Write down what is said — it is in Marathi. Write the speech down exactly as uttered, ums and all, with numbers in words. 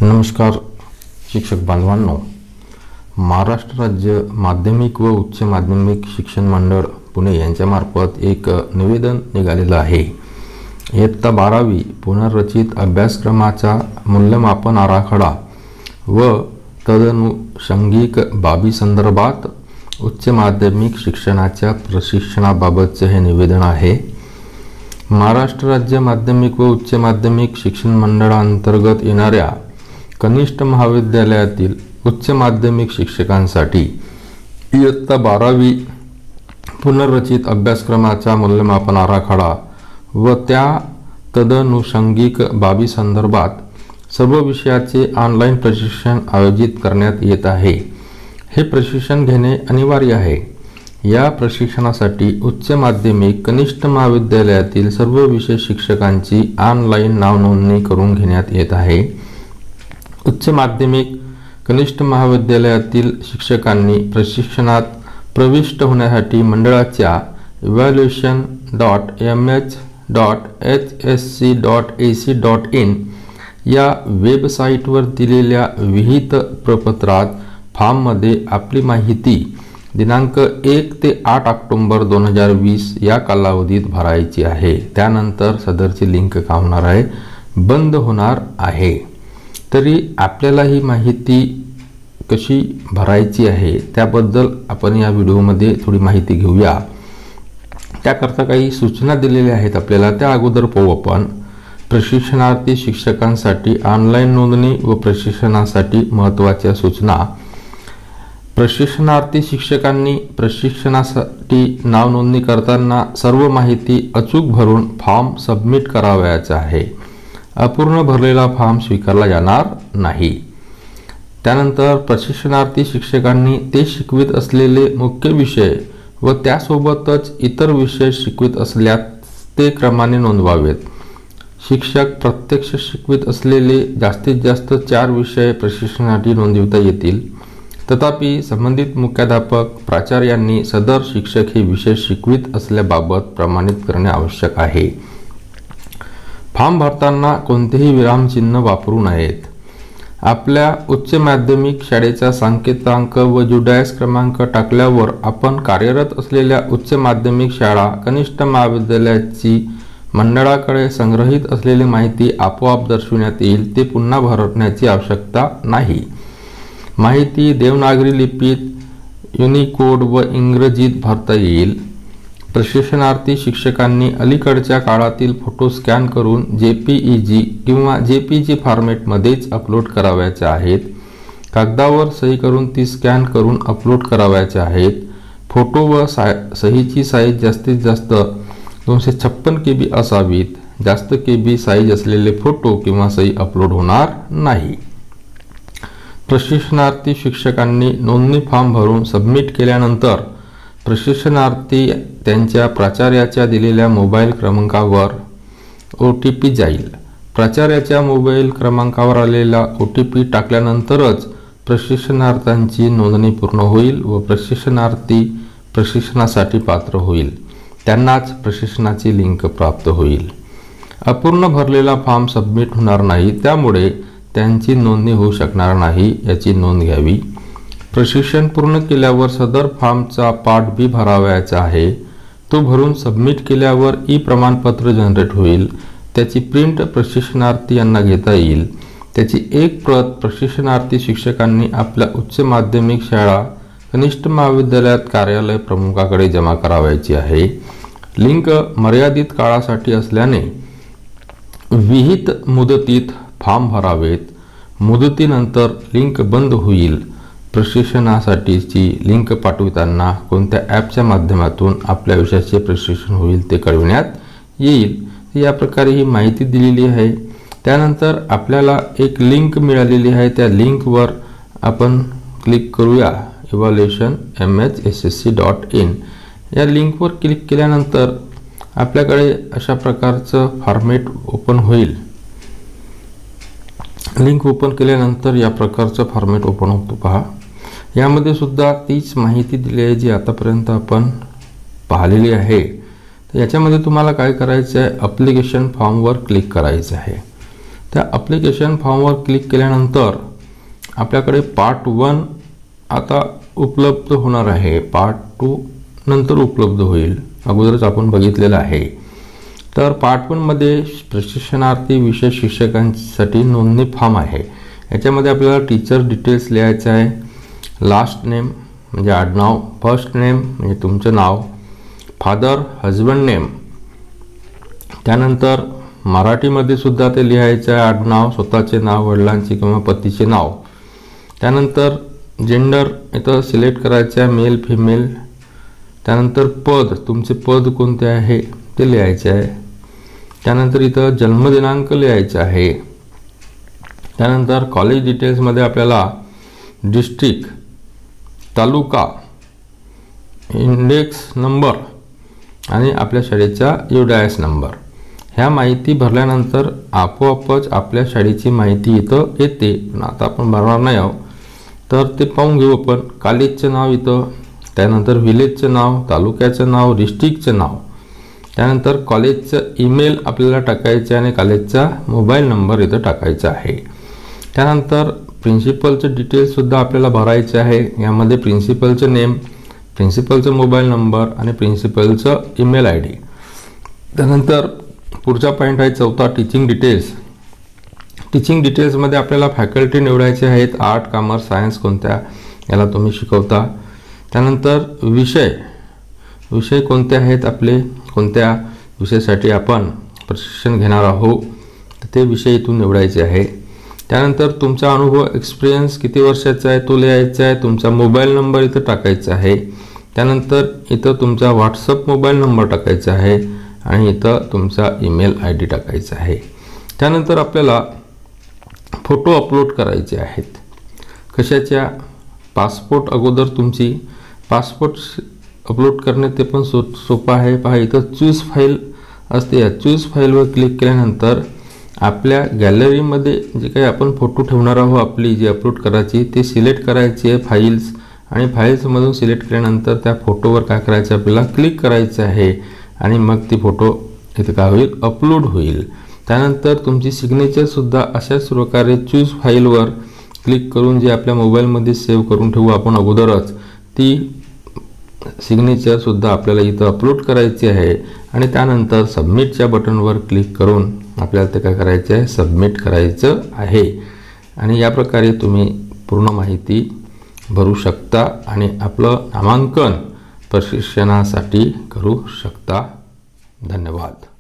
नमस्कार शिक्षक बांधवांनो, महाराष्ट्र राज्य माध्यमिक व उच्च माध्यमिक शिक्षण मंडळ पुणे यांच्यामार्फत एक निवेदन निघालेलं आहे। इयत्ता बारावी पुनर्रचित अभ्यासक्रमाचा मूल्यमापन आराखडा व तदनुषंगिक बाबी संदर्भात उच्च माध्यमिक शिक्षणाच्या प्रशिक्षणाबाबतचे हे निवेदन आहे। महाराष्ट्र राज्य माध्यमिक व उच्च माध्यमिक शिक्षण मंडळांतर्गत येणाऱ्या कनिष्ठ महाविद्यालयातील उच्च माध्यमिक शिक्षकांसाठी इयत्ता बारावी पुनर्रचित अभ्यासक्रमाचा मूल्यमापन आराखडा व त्या तदनुषंगिक बाबी संदर्भात सर्व विषयाचे ऑनलाईन प्रशिक्षण आयोजित करण्यात येत आहे। हे प्रशिक्षण घेणे अनिवार्य आहे। या प्रशिक्षणासाठी उच्च माध्यमिक कनिष्ठ महाविद्यालयातील सर्व विषय शिक्षकांची ऑनलाईन नाव नोंदणी करून घेण्यात येत आहे। उच्च माध्यमिक कनिष्ठ महाविद्यालयातील शिक्षकांनी प्रशिक्षणात प्रविष्ट होण्यासाठी मंडळाच्या evaluation dot M H dot H S C dot A C dot in या वेबसाईटवर दिलेल्या विहित प्रपत्रात फॉर्ममध्ये आपली माहिती दिनांक एक ते आठ ऑक्टोबर दोन हजार वीस या कालावधीत भरायची आहे। त्यानंतर सदरची लिंक काय होणार आहे, बंद होणार आहे। तरी आपल्याला ही माहिती कशी भरायची आहे त्याबद्दल आपण या व्हिडिओमध्ये थोडी माहिती घेऊया। त्याकरता काही सूचना दिलेल्या आहेत आपल्याला, त्या अगोदर पाहू आपण। प्रशिक्षणार्थी शिक्षकांसाठी ऑनलाईन नोंदणी व प्रशिक्षणासाठी महत्त्वाच्या सूचना। प्रशिक्षणार्थी शिक्षकांनी प्रशिक्षणासाठी नाव नोंदणी करताना सर्व माहिती अचूक भरून फॉर्म सबमिट करावयाचा आहे। अपूर्ण भरलेला फॉर्म स्वीकारला जाणार नाही। त्यानंतर प्रशिक्षणार्थी शिक्षकांनी ते शिकवित असलेले मुख्य विषय व त्यासोबतच इतर विषय शिकवित असल्यास ते क्रमाने नोंदवावेत। शिक्षक प्रत्यक्ष शिकवित असलेले जास्तीत जास्त चार विषय प्रशिक्षणासाठी नोंदविता येतील। तथापि संबंधित मुख्याध्यापक प्राचार्यांनी सदर शिक्षक हे विषय शिकवित असल्याबाबत प्रमाणित करणे आवश्यक आहे। फॉर्म भरताना कोणतेही विरामचिन्ह वापरू नयेत। आपल्या उच्च माध्यमिक शाळेचा संकेतांक व जुडॅस क्रमांक टाकल्यावर आपण कार्यरत असलेल्या उच्च माध्यमिक शाळा कनिष्ठ महाविद्यालयाची मंडळाकडे संग्रहित असलेली माहिती आपोआप दर्शविण्यात येईल। ते पुन्हा भरण्याची आवश्यकता नाही। माहिती देवनागरी लिपीत, युनिकोड व इंग्रजीत भरता येईल। प्रशिक्षणार्थी शिक्षकांनी अलीकडच्या काळातील फोटो स्कॅन करून जे पी ई जी किंवा जे पी जी फॉर्मॅटमध्येच अपलोड करावयाचे आहेत। कागदावर सही करून ती स्कॅन करून अपलोड करावयाचे आहेत। फोटो व साय सहीची साईज जास्तीत जास्त दोनशे छप्पन के बी असावीत। जास्त के बी साईज असलेले फोटो किंवा सही अपलोड होणार नाही। प्रशिक्षणार्थी शिक्षकांनी नोंदणी फॉर्म भरून सबमिट केल्यानंतर प्रशिक्षणार्थी त्यांच्या प्राचार्याच्या दिलेल्या मोबाईल क्रमांकावर ओ टी पी जाईल। प्राचार्याच्या मोबाईल क्रमांकावर आलेला ओ टी पी टाकल्यानंतरच प्रशिक्षणार्थ्यांची नोंदणी पूर्ण होईल व प्रशिक्षणार्थी प्रशिक्षणासाठी पात्र होईल। त्यांनाच प्रशिक्षणाची लिंक प्राप्त होईल। अपूर्ण भरलेला फॉर्म सबमिट होणार नाही, त्यामुळे त्यांची नोंदणी होऊ शकणार नाही, याची नोंद घ्यावी। प्रशिक्षण पूर्ण केल्यावर सदर फॉर्मचा पार्ट बी भरावयाचा आहे। तो भरून सबमिट केल्यावर ई प्रमाणपत्र जनरेट होईल। त्याची प्रिंट प्रशिक्षणार्थी यांना घेता येईल। त्याची एक प्रत प्रशिक्षणार्थी शिक्षकांनी आपल्या उच्च माध्यमिक शाळा कनिष्ठ महाविद्यालयात कार्यालय प्रमुखाकडे जमा करावयाची आहे। लिंक मर्यादित काळासाठी असल्याने विहित मुदतीत फॉर्म भरावेत। मुदतीनंतर लिंक बंद होईल। प्रशिक्षणासाठीची लिंक पाठविताना कोणत्या ॲपच्या माध्यमातून आपल्या विषयाचे प्रशिक्षण होईल ते कळविण्यात येईल। या प्रकारे ही माहिती दिलेली आहे। त्यानंतर आपल्याला एक लिंक मिळालेली आहे। त्या लिंकवर आपण क्लिक करूया, evaluation M H S S C dot in या लिंकवर क्लिक केल्यानंतर आपल्याकडे अशा प्रकारचं फॉर्मॅट ओपन होईल। लिंक ओपन केल्यानंतर या प्रकारचं फॉर्मॅट ओपन होतो पहा। यामध्ये सुद्धा तीच माहिती दिली आहे जी आतापर्यंत आपण पाहिलेली आहे। तर याच्यामध्ये तुम्हाला काय करायचं आहे, ॲप्लिकेशन फॉर्मवर क्लिक करायचं आहे। त्या ॲप्लिकेशन फॉर्मवर क्लिक केल्यानंतर आपल्याकडे पार्ट वन आता उपलब्ध होणार आहे, पार्ट टू नंतर उपलब्ध होईल, अगोदरच आपण बघितलेलं आहे। तर पार्ट वनमध्ये प्रशिक्षणार्थी विषय शिक्षकांसाठी नोंदणी फॉर्म आहे। याच्यामध्ये आपल्याला टीचर डिटेल्स लिहायचं आहे, लास्ट नेम म्हणजे आडनाव, फर्स्ट नेम म्हणजे तुमचं नाव, फादर हजबंड नेम, त्यानंतर मराठीमध्ये सुद्धा ते लिहायचं आहे, आडनाव, स्वतःचे नाव, वडिलांचे किंवा पतीचे नाव, त्यानंतर जेंडर इथं सिलेक्ट करायचं आहे, मेल फिमेल, त्यानंतर पद, तुमचे पद कोणते आहे ते लिहायचे आहे, त्यानंतर इथं जन्मदिनांक लिहायचा आहे, त्यानंतर कॉलेज डिटेल्समध्ये आपल्याला डिस्ट्रिक्ट, तालुका, इंडेक्स नंबर आणि आपल्या शाळेचा युडायस नंबर ह्या माहिती भरल्यानंतर आपोआपच आपल्या शाळेची माहिती इथं येते। पण आता आपण भरणार नाही आहोत, तर ते पाहून घेऊ आपण। कॉलेजचं नाव इथं, त्यानंतर विलेजचं नाव, तालुक्याचं नाव, डिस्ट्रिक्टचं नाव, त्यानंतर कॉलेजचं ईमेल आपल्याला टाकायचं आणि कॉलेजचा मोबाईल नंबर इथं टाकायचा आहे। त्यानंतर प्रिन्सिपलचं डिटेल्ससुद्धा आपल्याला भरायचं आहे। यामध्ये प्रिन्सिपलचं नेम, प्रिन्सिपलचं मोबाईल नंबर आणि प्रिन्सिपलचं ईमेल आय डी। त्यानंतर पुढचा पॉईंट आहे चौथा, टीचिंग डिटेल्स। टीचिंग डिटेल्समध्ये आपल्याला फॅकल्टी निवडायचे आहेत, आर्ट, कॉमर्स, सायन्स कोणत्या याला तुम्ही शिकवता। त्यानंतर विषय, विषय कोणते आहेत आपले, कोणत्या विषयासाठी आपण प्रशिक्षण घेणार आहोत ते विषय इथून निवडायचे आहे। त्यानंतर तुमचा अनुभव, एक्सपिरियन्स किती वर्षाचा आहे तो लिहायचा आहे, तुमचा मोबाईल नंबर इथं टाकायचा आहे, त्यानंतर इथं तुमचा व्हॉट्सअप मोबाईल नंबर टाकायचा आहे आणि इथं तुमचा ईमेल आय डी टाकायचा आहे। त्यानंतर आपल्याला फोटो अपलोड करायचे आहेत। कशाच्या, पासपोर्ट, अगोदर तुमची पासपोर्ट अपलोड करणे ते पण सो सोपं आहे। पहा इथं चूज फाईल असते, या चूज फाईलवर क्लिक केल्यानंतर आपल्या गॅलरीमध्ये जे काही आपण फोटो ठेवणार आहोत, आपली जी अपलोड करायची ते सिलेक्ट करायची आहे फाईल्स, आणि फाईल्समधून सिलेक्ट केल्यानंतर त्या फोटोवर काय करायचं आपल्याला क्लिक करायचं आहे आणि मग ती फोटो इथं काय होईल, अपलोड होईल। त्यानंतर तुमची सिग्नेचरसुद्धा अशाच प्रकारे चूज फाईलवर क्लिक करून जे आपल्या मोबाईलमध्ये सेव्ह करून ठेवू आपण अगोदरच, ती सिग्नेचरसुद्धा आपल्याला इथं अपलोड करायची आहे आणि त्यानंतर सबमिटच्या बटनवर क्लिक करून आपल्याला ते काय करायचं आहे, सबमिट करायचं आहे। आणि या प्रकारे तुम्ही पूर्ण माहिती भरू शकता आणि आपलं नामांकन प्रशिक्षणासाठी करू शकता। धन्यवाद।